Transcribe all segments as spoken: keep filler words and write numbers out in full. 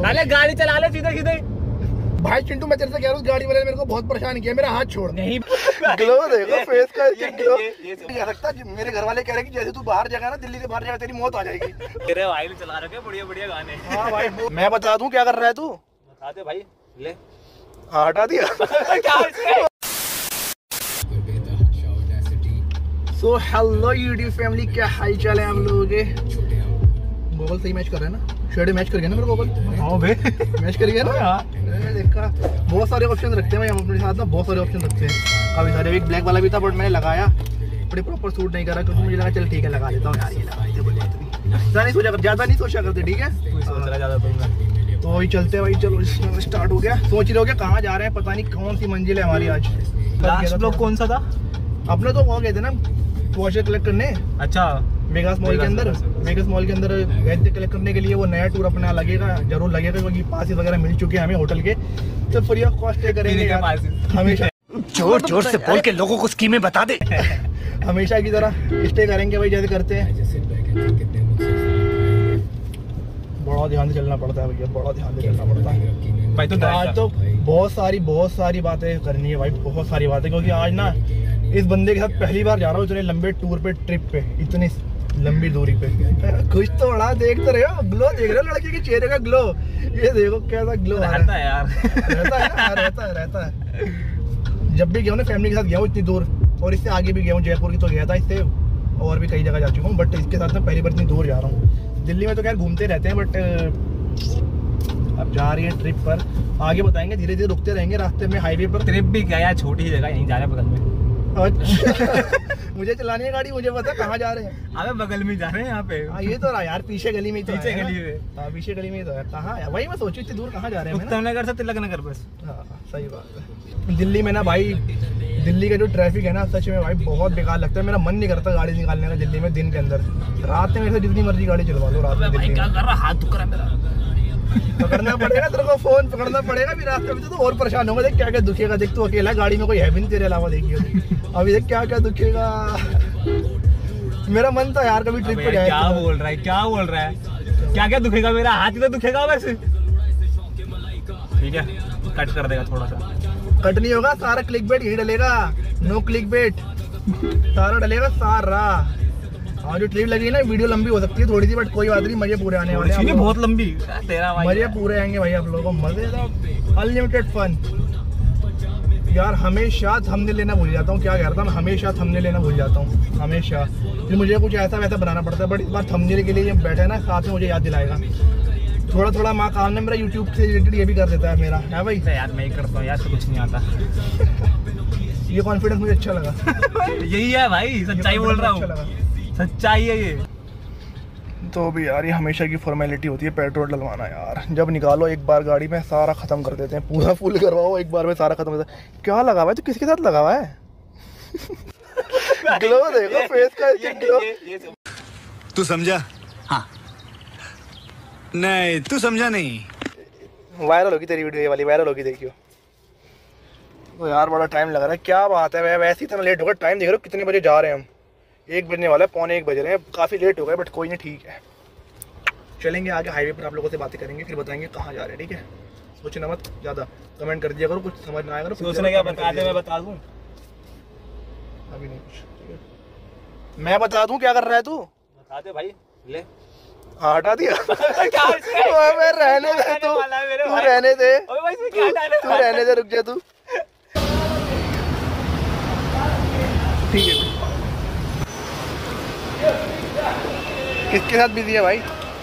अरे गाड़ी चला ले सीधे सीधे। भाई चिंटू मैं तेरे से कह रहा हूँ, गाड़ी वाले ने मेरे को बहुत परेशान किया, मेरा हाथ छोड़। नहीं ग्लो देखो फेस का ग्लो। लगता मेरे घर वाले कह रहे कि जैसे तू बाहर जाएगा ना, दिल्ली से बाहर जाएगा, तेरी मौत आ जाएगी। तेरे भाई चला रखे बढ़िया बढ़िया गाने। हाँ भाई मैं बता दूं क्या कर रहा है तू? बता दे भाई। ले हटा दिया। सो हेलो यूट्यूब फैमिली, क्या हाल चाल है आप लोगों के? गोगल सही मैच कर रहे हैं ना? शेड मैच कर गया ना मेरे गोगल? हाँ भाई मैच कर गया ना यार। देखा बहुत सारे ऑप्शन रखते हैं भाई हम अपने साथ ना, बहुत सारे ऑप्शन रखते हैं काफी सारे। एक ब्लैक वाला भी था बट मैंने लगाया, बड़े प्रॉपर सूट नहीं करा क्योंकि मुझे लगा चल ठीक है लगा लेता हूँ यार, ये लगा लेते कोई बात नहीं। ज्यादा नहीं सोचा ज्यादा नहीं सोचा करते, ठीक है सोच रहा ज्यादा तुम। तो वही चलते भाई, चलो स्टार्ट हो गया। सोच रहे हो क्या कहाँ जा रहे हैं, पता नहीं कौन सी मंजिल है हमारी आज। लास्ट ब्लॉग कौन सा था अपने? तो वो गए थे ना वॉचर कलेक्ट करने। अच्छा वेगास मॉल के अंदर, वेगास मॉल के अंदर गए थे कलेक्ट करने के लिए। वो नया टूर अपना लगेगा, जरूर लगेगा क्योंकि पास वगैरह मिल चुके हैं हमें होटल के, तो फ्री ऑफ कॉस्ट स्टे करेंगे हमेशा। जोर जोर से बोल के लोगों को स्कीमें बता दे। हमेशा की तरह स्टे करेंगे भाई जैसे करते हैं। बड़ा ध्यान से चलना पड़ता है भैया, बड़ा ध्यान से चलना पड़ता है भाई। तो आज तो बहुत सारी बहुत सारी बातें करनी है भाई, बहुत सारी बातें, क्योंकि आज ना इस बंदे के साथ पहली बार जा रहा हूँ इतने लंबे टूर पे, ट्रिप पे, इतनी लंबी दूरी पे। खुश तो बड़ा देखते रहे हो, ग्लो देख रहे हो लड़के के चेहरे का ग्लो, ये देखो कैसा ग्लो रहता है यार। रहता है ना, रहता है रहता है। जब भी गया हूँ ना फैमिली के साथ गया हूँ इतनी दूर, और इससे आगे भी गया हूँ, जयपुर की तो गया था, इससे और भी कई जगह जा चुका हूँ, बट इसके साथ ना पहली बार इतनी दूर जा रहा हूँ। दिल्ली में तो खैर घूमते रहते हैं बट अब जा रही है ट्रिप पर, आगे बताएंगे, धीरे धीरे रुकते रहेंगे रास्ते में, हाईवे पर। ट्रिप भी क्या यार, छोटी जगह यहीं जा रहे हैं बगल में। मुझे चलानी है गाड़ी, मुझे पता कहाँ जा रहे हैं। अबे बगल में जा रहे हैं यहाँ पे। हाँ ये तो रहा यार, पीछे गली में ही तो पीछे है, गली में। हाँ पीछे गली में ही तो है। कहाँ है वही मैं सोचू इतनी दूर कहाँ जा रहे हैं? उत्तम नगर से तिलक नगर बस। हाँ सही बात है। दिल्ली में ना भाई, दिल्ली का जो ट्रैफिक है ना सच में भाई बहुत बेकार लगता है। मेरा मन नहीं करता गाड़ी निकालने का दिल्ली में दिन के अंदर। रात में मेरे से जितनी मर्जी गाड़ी चलवा लो रात में दिल्ली में। हाथ दुख रहा है मेरा। पकड़ना पड़ेगा तेरे को, फोन पकड़ना पड़ेगा भी रास्ते में, तो और परेशान होगा। देख क्या क्या दुखेगा, देख तू अकेला गाड़ी में कोई है भी नहीं तेरे अलावा, देखिए अभी देख क्या क्या दुखेगा। मेरा मन था यार कभी ट्रिप पे जाए। क्या बोल रहा है, क्या बोल रहा है, क्या क्या दुखेगा? मेरा हाथ ही तो दुखेगा वैसे। ठीक है कट कर देगा थोड़ा सा। कट नहीं होगा, सारा क्लिक बेट यही डलेगा, नो क्लिक बेट सारा डलेगा सारा। और जो ट्रिप लगी ना वीडियो लंबी हो सकती है थोड़ी सी, बट कोई बात नहीं, मजे पूरे आने वाले हैं। बहुत लंबी तेरा भाई, मजे पूरे आएंगे भाई आप लोगों को, मजे तो अनलिमिटेड फन। यार हमेशा थंबनेल लेना भूल जाता हूँ, क्या कह रहा था मैं, हमेशा थंबनेल लेना भूल जाता हूँ हमेशा। फिर मुझे कुछ ऐसा वैसा बनाना पड़ता है, बट इस बार थंबनेल के लिए बैठे ना साथ में मुझे याद दिलाएगा। थोड़ा थोड़ा माँ काम ने मेरा यूट्यूब से रिलेटेड ये भी कर देता है मेरा, है भाई। यार मैं ही करता हूँ यार, तो कुछ नहीं आता। ये कॉन्फिडेंस मुझे अच्छा लगा। यही है भाई, सच्चाई बोल रहा हूँ, सच्चाई है ये। तो भी यार ये हमेशा की फॉर्मेलिटी होती है पेट्रोल डलवाना यार। जब निकालो एक बार गाड़ी में सारा खत्म कर देते हैं, पूरा फुल करवाओ एक बार में सारा खत्म कर देते हैं। क्या लगा हुआ है, तो किसके साथ लगा हुआ है? ग्लो देखो फेस का ग्लो। तू समझा? हाँ नहीं तू समझा नहीं। वायरल होगी तेरी वीडियो, ये वाली वायरल होगी, देखियो। तो यार बड़ा टाइम लग रहा है, क्या बात है, वैसे ही इतना लेट हो गया। टाइम देख रहे हो कितने बजे जा रहे हैं हम? एक बजने वाला है, पौने एक बज रहे हैं, काफ़ी लेट हो गए बट कोई नहीं, ठीक है चलेंगे आगे हाईवे पर, आप लोगों से बातें करेंगे, फिर बताएंगे कहाँ जा रहे हैं, ठीक है? सोचना मत ज़्यादा, कमेंट कर दिया करो, कुछ समझ ना आएगा सोचने क्या बता दे, मैं बता दूँ अभी नहीं कुछ, ठीक है मैं बता दूँ क्या कर रहा है तू? बता दे भाई। ले हटा दिया। मैं रहने दे, तू तू रहने दे, तू रहने दे, रुक जा तू, ठीक है। किसके साथ बिजी है भाई?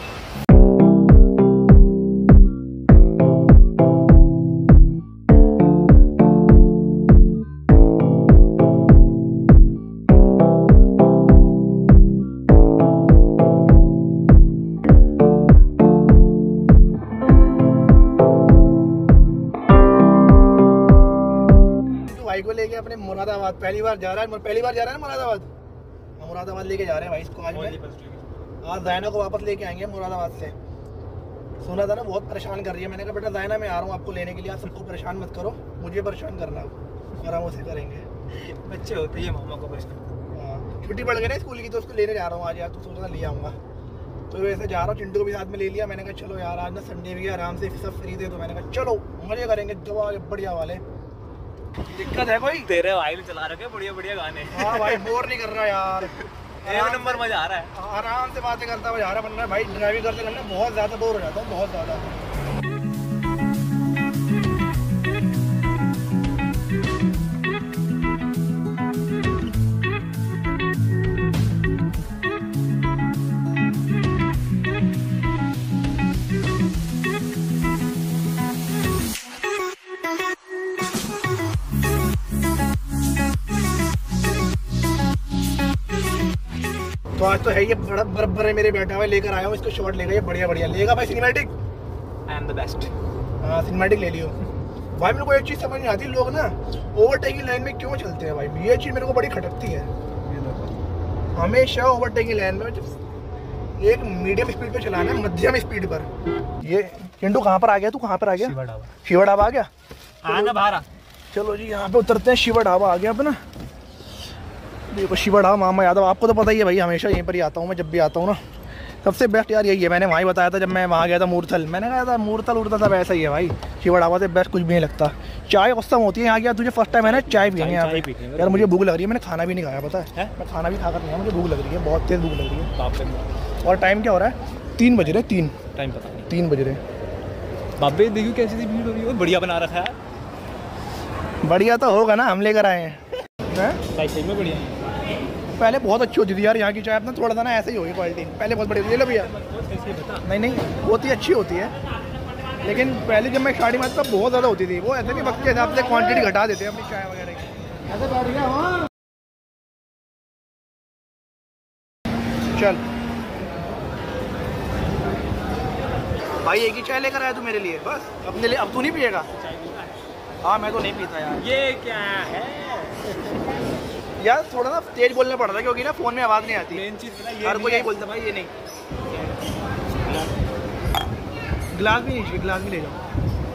भाई को लेके अपने मुरादाबाद पहली बार जा रहा है, पहली बार जा रहा है ना मुरादाबाद, मुरादाबाद लेके जा रहे हैं भाई इसको। आज में आज ज़ायना को वापस लेके आएंगे मुरादाबाद से। सुना था ना बहुत परेशान कर रही है, मैंने कहा बेटा ज़ायना मैं आ रहा हूँ आपको लेने के लिए, आप सबको परेशान मत करो, मुझे परेशान करना, आराम से करेंगे। बच्चे होते हैं मामा को परेशान। हाँ छुट्टी पड़ गई ना स्कूल की, तो उसको लेने जा रहा हूँ आज यार, तो सोच रहा लिया आऊँगा। तो वैसे जा रहा हूँ, चिंटू को भी साथ में ले लिया। मैंने कहा चलो यार आज ना संडे भी है, आराम से सब फ्री थे, तो मैंने कहा चलो मजे करेंगे दवा बढ़िया वाले। दिक्कत है कोई? तेरे भाई ने चला रखे बढ़िया बढ़िया गाने। हाँ भाई बोर नहीं कर रहा यार, एक नंबर मजा आ रहा है, आराम से बातें करता हुआ जा रहा है। वरना भाई ड्राइविंग करते करते बहुत ज़्यादा बोर हो जाता हूँ, बहुत ज़्यादा। तो आज तो है ये बड़ा बरबर है मेरे बैठा हुआ, लेकर आया हूँ इसको, शॉट लेगा ये बढ़िया बढ़िया लेगा भाई। Cinematic I am the best. हाँ सिनेमैटिक ले लियो भाई। मेरे को एक चीज़ समझ नहीं आती, लोग ना ओवरटेकिंग लाइन में क्यों चलते हैं भाई, ये चीज़ मेरे को बड़ी खटकती है। हमेशा ओवरटेकिंग लाइन में जब एक मीडियम स्पीड पे चलाना है, मध्यम स्पीड पर। ये चिंटू कहाँ पर आ गया? तू कहाँ पर आ गया? शिवा ढाबा। शिवा ढाबा आ गया? आना बाहर आ। चलो जी यहाँ पे उतरते हैं। शिवा ढाबा आ गया अपना। देखो शिवा ढाबा मामा यादव, आपको तो पता ही है भाई, हमेशा यहीं पर ही आता हूँ मैं, जब भी आता हूँ ना। सबसे बेस्ट यार यही है, मैंने वहाँ ही बताया था जब मैं वहाँ गया था मूर्थल, मैंने कहा था मूर्थल उड़ता था वैसा ही है भाई। शिवा ढाबा से बेस्ट कुछ भी नहीं लगता। चाय औसम होती है यहाँ की। तुझे फर्स्ट टाइम है ना चाय पीनी यहाँ पे यार। मुझे भूख लग रही है, मैंने खाना भी नहीं खाया पता है, मैं खाना भी खाकर नहीं आया, मुझे भूख लग रही है, बहुत तेज़ भूख लग रही है। और टाइम क्या हो रहा है? तीन बज रहे, तीन टाइम पता नहीं, तीन बज रहे। बाबे देखियो कैसी सी भीड़ हो रही है, बढ़िया बना रखा है। बढ़िया तो होगा ना, हम लेकर आए हैं। सही में बढ़िया। पहले बहुत अच्छी होती थी यार यहाँ की चाय, अपना थोड़ा सा ना ऐसे ही होगी क्वालिटी, पहले बहुत बढ़िया। ले लो भैया। नहीं नहीं बहुत ही अच्छी होती है, लेकिन पहले जब मैं स्टार्टिंग में तब बहुत ज़्यादा होती थी। वो ऐसे नहीं वक्त के हिसाब से क्वांटिटी घटा देते हैं अपनी चाय वगैरह की। ऐसे बैठ गया वहाँ। चल भाई एक ही चाय लेकर आया तू मेरे लिए बस, अपने लिए। अब तू नहीं पिएगा? हाँ मैं तो नहीं पीता यार। ये क्या है यार? थोड़ा ना तेज बोलना पड़ता है क्योंकि ना फोन में आवाज़ नहीं आती। मेन चीज़ पता है, हर कोई यही बोलता भाई ये नहीं। गिलास भी नहीं, गिलास भी ले जाओ।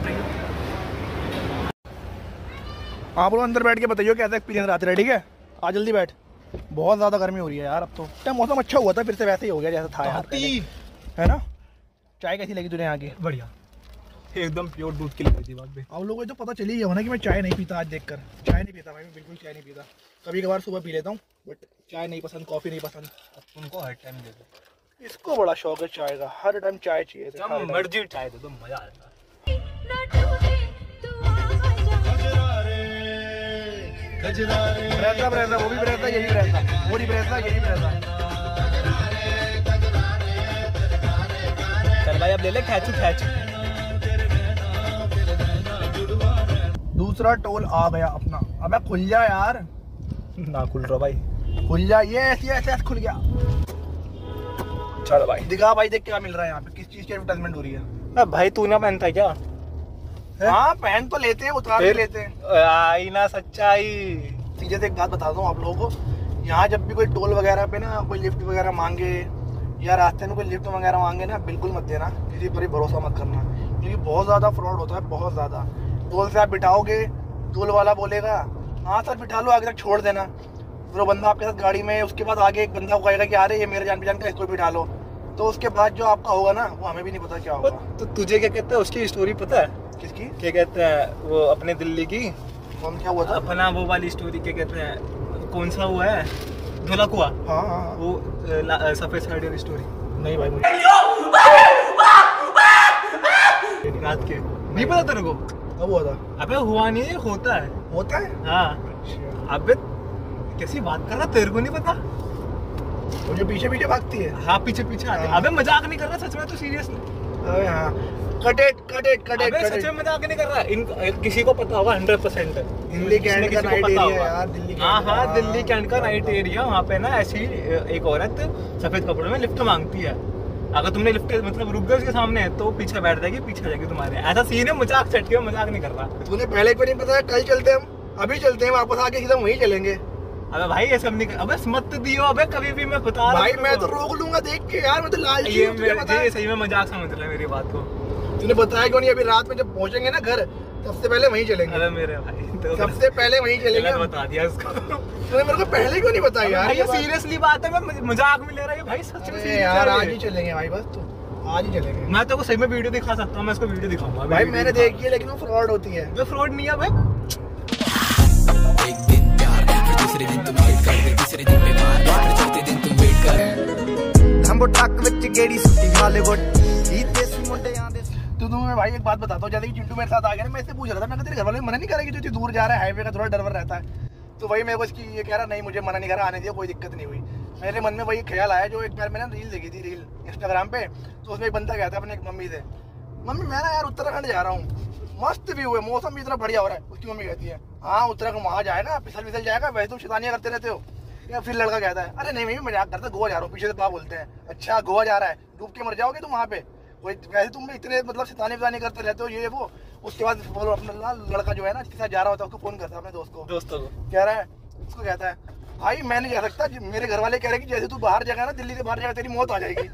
आप लोग अंदर बैठ के बताइए कैसा एक्सपीरियंस रहता है। ठीक है आ जल्दी बैठ, बहुत ज़्यादा गर्मी हो रही है यार। अब तो टाइम मौसम अच्छा हुआ था, फिर से वैसे ही हो गया जैसा था यार, है ना। चाय कैसी लगी तुझे यहाँ की? बढ़िया, एकदम प्योर दूध की लगी थी बात पे। आप लोगों को तो पता चली गया होना कि मैं चाय नहीं पीता। आज देखकर चाय नहीं पीता भाई, मैं बिल्कुल चाय नहीं पीता। कभी कभार सुबह पी लेता हूँ, बट चाय नहीं पसंद, कॉफ़ी नहीं पसंद। उनको हर टाइम दे दो, इसको बड़ा शौक है चाय का, हर टाइम चाय चाहिए। जब मर्जी चाय दे दो, मजा आ जाता है। ब्रेज़ा ब्रेज़ा वो भी ब्रेज़ा, यही ब्रेज़ा, वो भी ब्रेज़ा, यही ब्रेज़ा। चल भाई अब ले ले खैचू खैचू। दूसरा टोल आ गया अपना। अबे खुल जा यार। ना खुल रहा भाई, खुल जा। ये ऐसे ऐसे ऐसे खुल गया। चलो भाई दिखा भाई, देख क्या मिल रहा है यहाँ पे, किस चीज़ की एडवर्टाइजमेंट हो रही है। भाई तू ना पहनता क्या? हाँ पहन तो लेते हैं, उतार भी लेते हैं। आई ना सच्चाई। सीधे से एक बात बता दूँ आप लोगों को, यहाँ जब भी कोई टोल वगैरह पे ना कोई लिफ्ट वगैरह मांगे या रास्ते में कोई लिफ्ट वगैरह मांगे ना, बिल्कुल मत देना, किसी पर ही भरोसा मत करना, क्योंकि बहुत ज़्यादा फ्रॉड होता है, बहुत ज़्यादा। टोल से आप बिठाओगे, टोल वाला बोलेगा हाँ सर बिठा लो, आगे तक छोड़ देना। फिर वो बंदा आपके साथ गाड़ी में, उसके बाद आगे एक बंदा कहेगा कि अरे ये मेरे जान पहचान का, इसको बिठा लो। तो उसके बाद जो आपका होगा ना, वो हमें भी नहीं पता क्या होगा। तो तुझे क्या कहते हैं उसकी स्टोरी पता है? किसकी? क्या कहते हैं वो अपने दिल्ली की, कौन क्या हुआ था? अपना वो वाली स्टोरी, क्या कहते हैं, कौन सा हुआ है, धुला कुआ। हाँ हाँ वो सफेद साड़ी वाली स्टोरी। नहीं भाई मुझे रात के नहीं पता तेरे को? कब हुआ था? अबे हुआ नहीं है, होता है। होता है? हाँ। अबे कैसी बात कर रहा, तेरे को नहीं पता? मुझे पीछे पीछे भागती है। हाँ पीछे पीछे आते। अबे मजाक नहीं कर रहा सच में, तो सीरियसली। अबे हाँ cut it cut it cut it अबे सच में मजाक नहीं कर रहा। इन किसी को पता होगा हंड्रेड परसेंट। दिल्ली कैंट का नाइट एरिया यार, दिल्ली कैंट। हाँ हाँ दिल्ली कैंट का नाइट एरिया, वहाँ पे ना ऐसी एक औरत सफेद कपड़ों में लिफ्ट मांगती है। अगर तुमने लिफ्ट मतलब रुक गए उसके सामने तो पीछे बैठ जाएगी, पीछे जाएगी तुम्हारे। ऐसा सीन है, मजाक सेट किया, मजाक नहीं कर रहा। तूने पहले को नहीं पता? कल चलते हम, अभी चलते हैं वापस आके सीधा वहीं चलेंगे। अबे भाई ये सब नहीं कर, अबे मत दियो अबे कभी भी, मैं बता रहा भाई मैं तो रोक लूंगा देख के यार, मैं तो लालची हूं, तुझे पता है। ये सही में मजाक समझ रहा है मेरी बात को। तूने बताया क्यों नहीं? अभी रात में जब पहुंचेंगे ना घर, सबसे पहले वहीं चलेंगे। अरे मेरे भाई तो सबसे पहले वहीं चलेंगे। बता दिया उसको। तूने मेरे को पहले क्यों नहीं बताया यार? ये सीरियसली बात है, मैं मजाक में ले रहा है भाई, सच में यार। आज ही चलेंगे भाई, बस तू आज ही चलेंगे। मैं तो सही में वीडियो दिखा सकता हूँ, मैं इसको वीडियो दिखाऊंगा भाई। मैंने देखी है लेकिन वो फ्रॉड होती है। वो फ्रॉड नहीं है भाई। एक दिन प्यार, फिर दूसरे दिन तुम वेट कर, फिर तीसरे दिन बीमार, फिर चौथे दिन तुम वेट कर। हम ट्रक विच गेड़ी सुट्टी बॉलीवुड ई देसी मुंडे आंदे। तो तुम्हें भाई एक बात बताता हूँ, जैसे कि चिंटू मेरे साथ आ गया ना, मैं इससे पूछ रहा था, मैं तेरे घर वाले मना नहीं करेंगे जो तू दूर जा रहा है, हाईवे का थोड़ा डर वर रहता है। तो वही मेरे को इसकी ये कह रहा नहीं, मुझे मना नहीं करा, आने दिया, कोई दिक्कत नहीं हुई। मेरे मन में वही ख्याल आया जो एक बार मैंने रील देखी थी, रील इंस्टाग्राम पे। तो उसमें एक बंदा गया था अपने एक मम्मी से, मम्मी मैं ना यार उत्तराखंड जा रहा हूँ, मस्त व्यू है, मौसम भी इतना बढ़िया हो रहा है। उसकी मम्मी कहती है हाँ उत्तराखंड वहाँ जाएगा, फिसल फिसल जाएगा, वैसे तुम शैतानियाँ करते रहते हो। या फिर लड़का कहता है अरे नहीं मैं मजाक करता, गोवा जा रहा हूँ। पीछे से पापा बोलते हैं अच्छा गोवा जा रहा है, डूब के मर जाओगे तुम वहाँ पे, कोई वैसे तुम इतने मतलब शैतानी वैतानी करते रहते हो ये वो। उसके बाद बोलो अपना लड़का जो है ना जिसके साथ जा रहा होता है उसको फोन करता है अपने दोस्त को, दोस्तों को कह रहा है, उसको कहता है भाई मैं नहीं जा सकता, मेरे घर वाले कह रहे कि जैसे तू बाहर जाएगा ना, दिल्ली से बाहर जाएगा तेरी मौत आ जाएगी।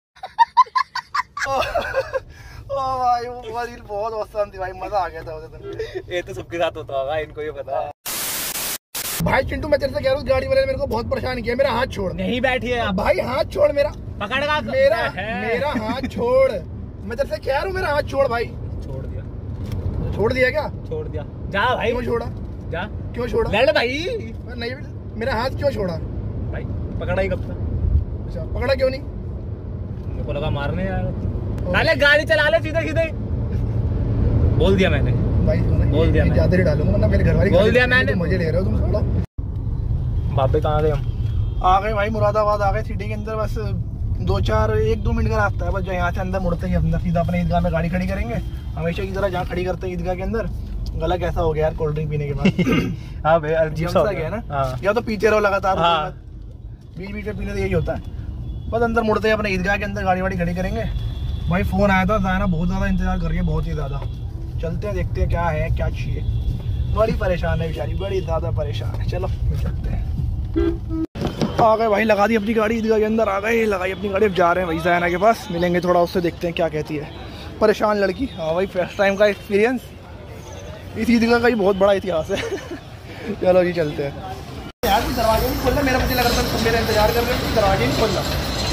ओ भाई वो रील बहुत औसम थी भाई, मजा आ गया था उस दिन। ये तो सबके साथ होता होगा, इनको ये पता है। भाई चिंटू मैं तेरे से कह रहा हूँ, गाड़ी वाले ने मेरे को बहुत परेशान किया, मेरा हाथ छोड़। नहीं बैठिए आप भाई, हाथ छोड़ मेरा, पकड़ का मेरा मेरा हाथ छोड़, मैं तेरे से कह रहा हूँ मेरा हाथ छोड़ भाई। छोड़ दिया। छोड़ दिया क्या? छोड़ दिया। जा भाई। क्यों छोड़ा? जा। क्यों छोड़ा? लड़ भाई। नहीं मेरा हाथ क्यों छोड़ा भाई? पकड़ा ही कब था? अच्छा पकड़ा क्यों नहीं? मेरे को लगा मारने यार। साले गाड़ी चला ले सीधे सीधे। बोल दिया मैंने भाई, बोल दिया मैं ज्यादा नहीं डालूंगा वरना मेरे घर वाले बोल दिया मैंने। मुझे ले रहे हो तुम थोड़ा। बाबे कहाँ गए हम? आ गए भाई मुरादाबाद आ गए सिटी के अंदर। बस दो चार एक दो मिनट का रास्ता है बस, जो यहाँ से अंदर मुड़ते ही अंदर सीधा अपने ईदगाह में गाड़ी खड़ी करेंगे। हमेशा की तरह जहाँ खड़ी करते हैं ईदगाह के अंदर। गला कैसा हो गया यार कोल्ड ड्रिंक पीने के बाद। हाँ भाई अजीब सा गया ना। हाँ। या तो पीते रहो लगातार, हाँ। बीच बीच में पीने से यही होता है। बस अंदर मुड़ते ही अपने ईदगाह के अंदर गाड़ी वाड़ी खड़ी करेंगे। भाई फोन आया था जाना, बहुत ज्यादा इंतजार कर रही है, बहुत ही ज्यादा। चलते हैं देखते हैं क्या है क्या चाहिए। बड़ी परेशान है बेचारी, बड़ी ज्यादा परेशान है। चलो चलते हैं। आ गए भाई, लगा दी अपनी गाड़ी ईदगाह के अंदर, आ गए लगाई अपनी गाड़ी। अब जा रहे हैं भाई ज़ैना के पास, मिलेंगे थोड़ा उससे, देखते हैं क्या कहती है। परेशान लड़की। हाँ भाई फर्स्ट टाइम का एक्सपीरियंस, इस ईदगाह का ही बहुत बड़ा इतिहास है। चलो जी चलते हैं। यार तुम दरवाजे नहीं खोलना, मेरा मुझे लग रहा था मेरा इंतजार कर रहे हो, दरवाजे नहीं खोलना।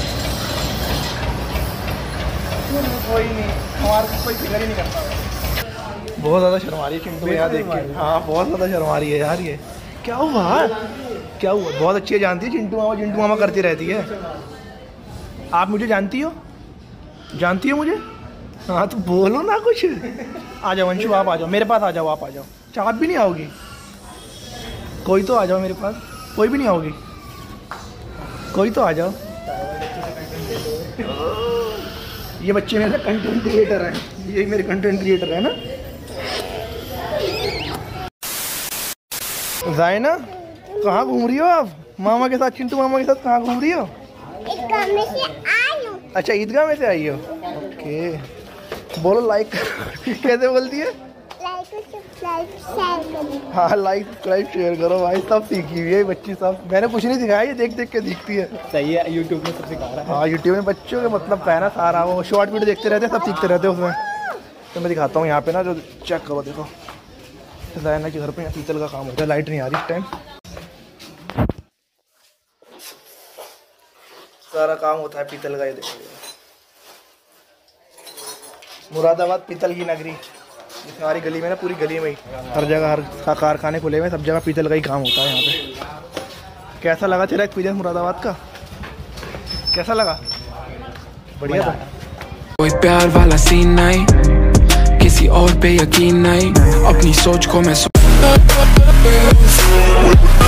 कोई नहीं, हमारे को कोई फिक्र ही नहीं करता। बहुत ज़्यादा शर्मा रही है चिंटू यहाँ देख के। हाँ बहुत ज़्यादा शर्मा रही है यार। ये क्या हुआ क्या हुआ? बहुत अच्छी है, जानती है चिंटू मामा चिंटू मामा करती रहती है। आप मुझे जानती हो? जानती हो मुझे? हाँ तो बोलो ना कुछ। आ जाओ अंशु, आप आ जाओ मेरे पास, आ जाओ आप आ जाओ। अच्छा आप भी नहीं आओगी? कोई तो आ जाओ मेरे पास। कोई भी नहीं आओगी? कोई तो आ जाओ। ये बच्चे मेरे कंटेंट क्रिएटर हैं, ये मेरे कंटेंट क्रिएटर है ना। ज़ायना कहाँ घूम रही हो आप? मामा के साथ, चिंटू मामा के साथ कहाँ घूम रही हो? ईदगाह में से आई हूँ। अच्छा ईदगाह में से आई हो, ओके। बोलो लाइक। कैसे बोलती है? लाइक सब्सक्राइब शेयर करो। हाँ लाइक सब्सक्राइब शेयर करो भाई, सब सीखी हुई है बच्ची सब। मैंने कुछ नहीं सिखाया, ये देख देख के सीखती है। सही है, यूट्यूब में सब सिखा रहा है। हाँ यूट्यूब में बच्चों के मतलब है ना सारा, वो शॉर्ट वीडियो देखते रहते हैं, सब सीखते रहते हैं उसमें। तो मैं दिखाता हूँ यहाँ पे ना, जो चेक करो देखो, ज़ायना के घर पे पीतल का काम होता है। लाइट नहीं आ रही इस टाइम, सारा काम होता है पीतल का। ये देखो मुरादाबाद पीतल की नगरी, सारी गली में ना, पूरी गली में ही हर जगह, हर कारखाने खुले हुए, सब जगह पीतल का ही काम होता है यहाँ पे। कैसा लगा तेरा एक्सपीरियंस मुरादाबाद का? कैसा लगा? बढ़िया था। कोई प्यार वाला सीन नहीं, किसी और पे यकीन नहीं, अपनी सोच को मैं